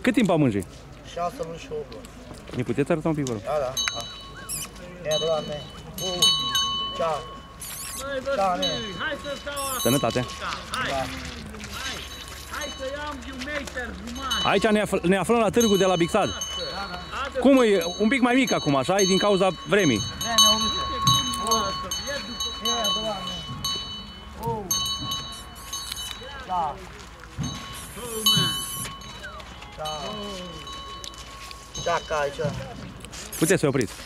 Cât timp am mânjit? 6 luni și 8 luni. Ne puteți arăta un pic, vă rog? Da. Ia, Doamne. Ceau. Ceau, nene. Hai să stau acolo. Sănătate. Hai să iau un meter jumătate. Aici ne aflăm la târgul de la Bixad. Cum e? Un pic mai mic acum, așa? E din cauza vremii. Vremea urâtă. Ia, Doamne. Da. Ceaca aici. Puteți să opriți.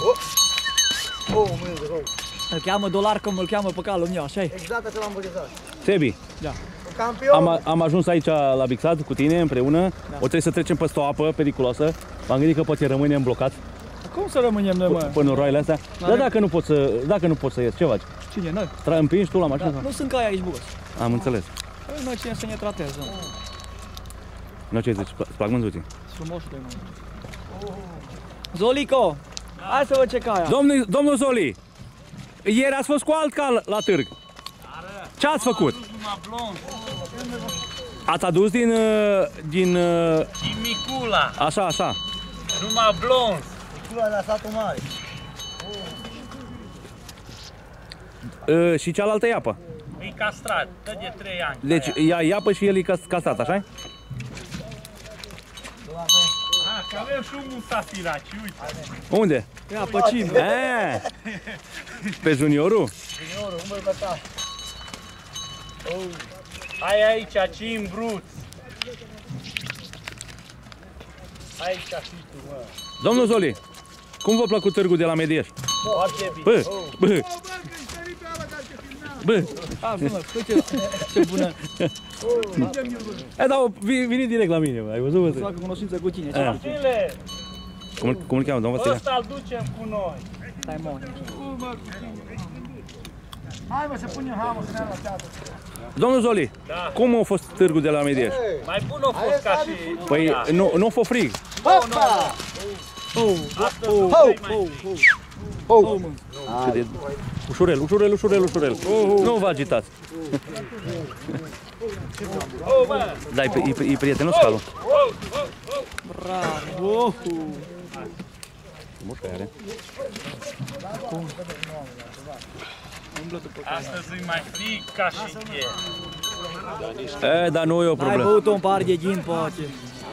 Mânză, Îl cheamă dolar cum îl cheamă pe calul meu, așa-i? exact așa l-am băgăzat. Sebi, Da. Campion. am ajuns aici la Bixad cu tine împreună. Da. O trebuie să trecem peste o apă periculoasă. M-am gândit că poate rămânem blocați Cum să rămânem noi, mă? până în roile astea. Dar dacă nu poți să ieși, ce faci? Cine, noi? Împingi tu la mașină? Da. Nu sunt cai aici, bugăți. Am înțeles. Noi cine să ne trateze, mă. Nu, ce zici? Îți plac mânzuții? Frumos de mă. Zolico! Hai să văd ce caia. Domnul Zoli, ieri ați fost cu alt cal la târg. Ce ați făcut? Ați adus din Micula. Așa. Numai blond. Micula la satul mare. Și cealaltă e apă. E castrat, dă de 3 ani. Deci ea e apă și el e castrat, așa? Că avem și un musafiraci, uite. Unde? Ia, pe cine? Pe juniorul? Juniorul, umăr pe ta. Hai aici, cim brut. Aici fi tu, mă. Domnul Zoli, cum v-a plăcut târgul de la Medieș? Foarte bine. Bă! Ce bună. Da, vine direct la mine, ai văzut? Să facă cunoștință cu tine. Vasile, Cum îl cheamă, domnul Vasile? ăsta îl ducem cu noi. Stai, mă. Hai mă, să punem hamă, să ne ia la teatru. Domnul Zoli, cum a fost târgul de la Medieș? Mai bun a fost ca și... Păi nu a fost frig. Hopa! Ușurel. Nu vă agitați. Da, e prietenos calul. Bravo! Mușcă are. Astăzi e mai frig ca și ieri. Dar nu e o Ai problemă. băut un par de ghin, poate.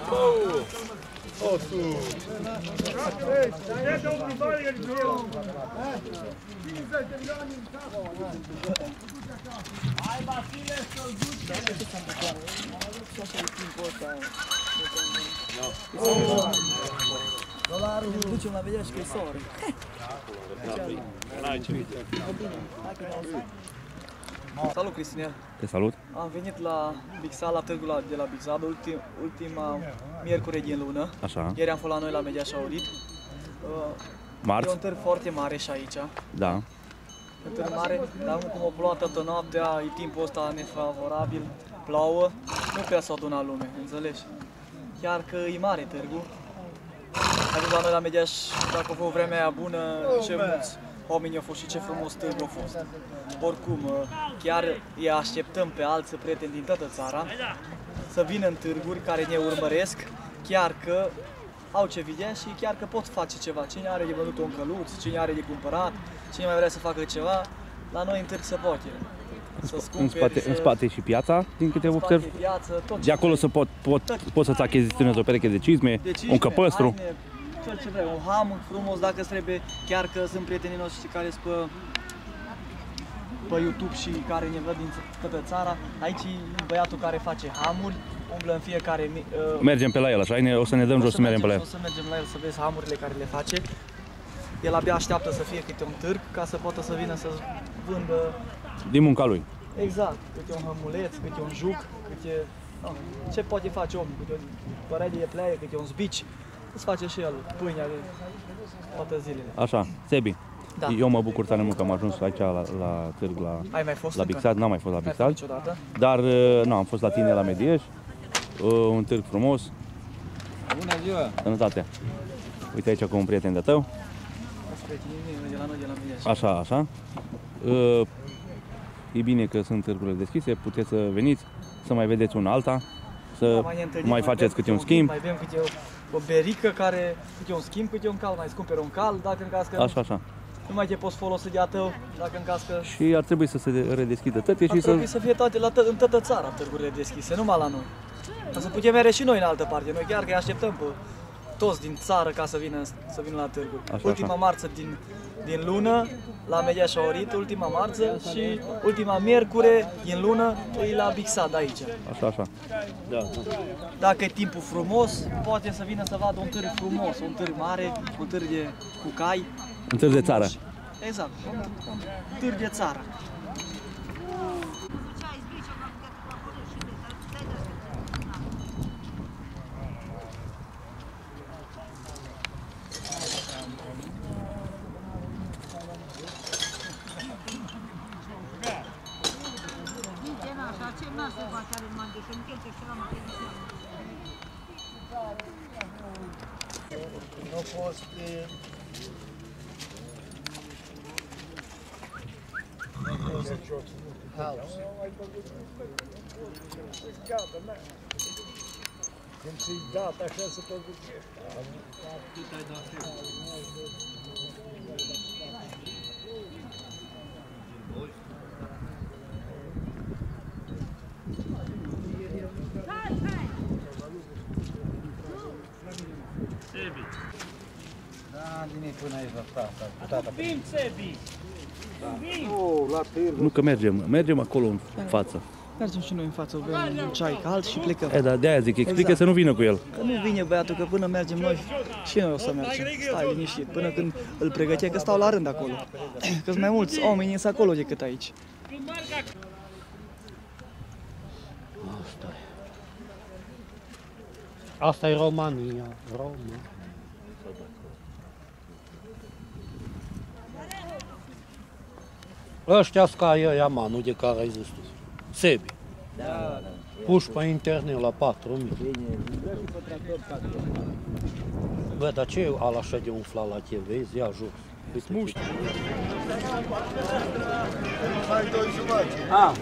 Hai, Vasile, să-l Ducem la vedea și că-i soare. Salut, Cristinel! Te salut. Am venit la Bixad, la târgul de la Bixad, ultima miercuri din lună. Așa. Ieri am fost la noi la Mediaș Audit. E Marți? un târg foarte mare și aici. Da. Un târg mare, dar cum a plouat toată noaptea, e timpul ăsta nefavorabil, plouă, nu prea s-o aduna lume, înțelegi? Chiar că e mare târgul. Am venit la noi la Mediaș, dacă a fost vremea aia bună, ce mulți oameni au fost și ce frumos târg a fost. Oricum, chiar îi așteptăm pe alți prieteni din toată țara să vină în târguri care ne urmăresc, chiar că au ce vedea și chiar că pot face ceva. Cine are de vândut un căluț, cine are de cumpărat, cine mai vrea să facă ceva, la noi în târg se poate. În spate și piața, din câte observ. De acolo poți să-ți achiziționezi o pereche de cizme, un căpăstru. Tot ce vrei, un ham frumos dacă îți trebuie, chiar că sunt prietenii noștri care sunt pe YouTube și care ne văd din toată țara. Aici e băiatul care face hamuri, umblă în fiecare... Mergem pe la el, așa? O să ne dăm jos să mergem pe la el. O să mergem la el să vezi hamurile care le face. El abia așteaptă să fie câte un târg ca să poată să vină să vândă... Din munca lui. Exact, câte un hămuleț, câte un juc, câte... ce poate face omul, câte un părere de pleaie, câte un zbici. Îți face și el pâinea de toate zilele. Așa, Sebi. Da. Eu mă bucur tare mult că am ajuns aici la târg Ai mai fost la Bixad, n-am mai fost la Bixad. Niciodată? Dar nu, am fost la tine la Medieș. Un târg frumos. Bună ziua! Sănătate! Uite aici cu un prieten de tău. De la noi, de la Medieș. Așa. E bine că sunt târgurile deschise, puteți să veniți, să mai vedeți una alta, să Mai ne întâlnim, mai faceți câte un schimb. Mai bem câte o berică care, câte un schimb, câte un cal, mai cumperi un cal, dacă în caz că Așa. nu mai te poți folosi de a tău, dacă în caz că... Și ar trebui să se redeschidă toate Ar și trebui să fie toate, în toată țara târgurile deschise, numai la noi. Ca să putem merge și noi în altă parte, noi chiar că îi așteptăm pe toți din țară ca să vină la târguri. Ultima marță din lună la Media Șaorit, ultima marță și ultima miercure din lună e la Bixad aici. Așa. Dacă e timpul frumos, poate să vină să vadă un târg frumos, un târg mare, un târg cu cai. Un târg de țară. Exact, un târg de țară. Nu a fost... Când ți-i dat așa să te duce. Sebi. Da, din ei până aici la tata. Vin, Sebi. Nu că mergem acolo în față. Mergem și noi în față, bem un ceai cald și plecăm. Da, de-aia zic, explică să nu vină cu el. Că nu vine băiatul, că până mergem noi și noi o să mergem. Stai liniștit, până când îl pregătește, că stau la rând acolo. Că sunt mai mulți oameni însă acolo decât aici. Asta e România, Roma. Ăștia-s ca ăia, manu, de care ai zis tu. Sebi. Da. Puși pe internet la 4.000. Bă, dar ce e ala așa de umflat la tine, vezi? Ia jos. Uite, Hai 2 jumătate.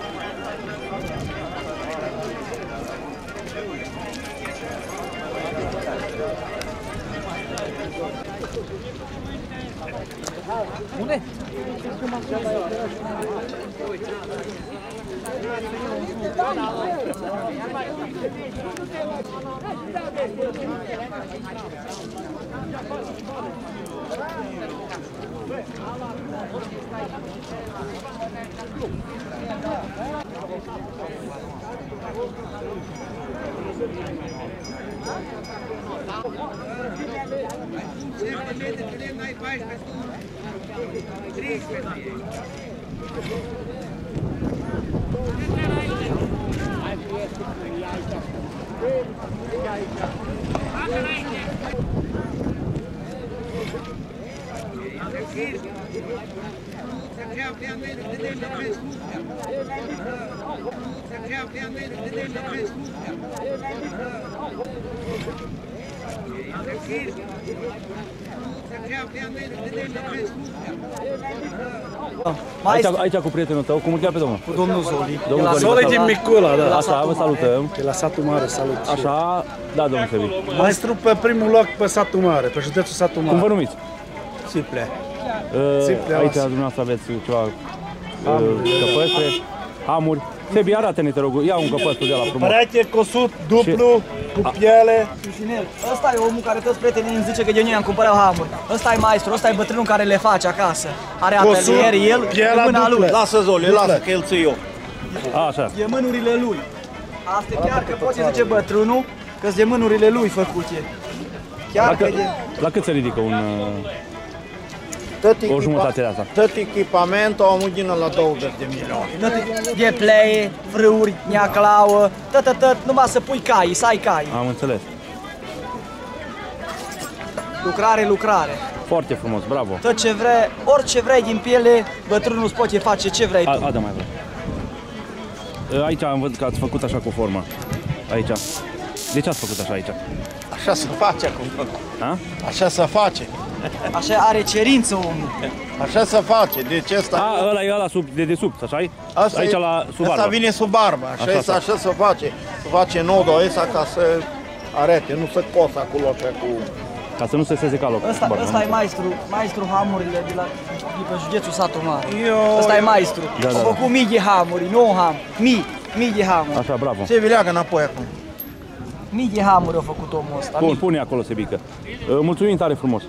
Aici cu prietenul tău, cum îl cheamă pe domnul? Cu domnul Zoli. Domnul Zoli. Zoli din Micula, da. Așa, vă salutăm. De la satul mare, salut. Așa, da, domnul Sebi. Maestru pe primul loc pe satul mare, pe județul satul mare. Cum vă numiți? Siple. Aici dumneavoastră aveți ceva căpăstre, hamuri. Sebi, arată-ne, te rog, ia un căpăstru de la frumos. Pereche cosut, duplu, cu piele. Ăsta e omul care toți prietenii îmi zice că de noi am cumpărat hamuri. Ăsta e maestru, ăsta e bătrânul care le face acasă. Are atelier, el e mâna lui. Lasă Zoli, lasă că el ți eu. Așa. E mânurile lui. Asta e chiar că poți zice bătrânul, că-s de mânurile lui făcute. Chiar că de... La cât se ridică o jumătate de asta? Tot echipamentul am udină la 20 de milioane. De pleie, frâuri, neaclauă, tot, numai să pui cai, să ai cai. Am înțeles. Lucrare. Foarte frumos, bravo. Tot ce vrei, orice vrei din piele, bătrânul îți poate face ce vrei tu. Adă mai vreo. Aici am văzut că ați făcut așa cu forma. Aici. De ce ați făcut așa aici? Așa se face acum. A? Așa se face. Așa are cerință omul. Așa se face, deci ăsta... A, ăla e ăla sub, de desubt, așa-i? Asta Aici e, la sub asta barbă. vine sub barbă, așa se face. Se face nodul ăsta ca să arete, nu să cosă acolo așa cu... Ca să nu se seze ca loc. Ăsta e maestru hamurile de pe județul Satu Mare. Eu... Ăsta e maestru. Da, A da, da. făcut mii de hamuri, nu ham. Mii de hamuri. Așa, bravo. Se vileagă înapoi acum. Mii de hamuri a făcut omul ăsta. Bun, pune acolo, Sebică. Mulțumim tare frumos.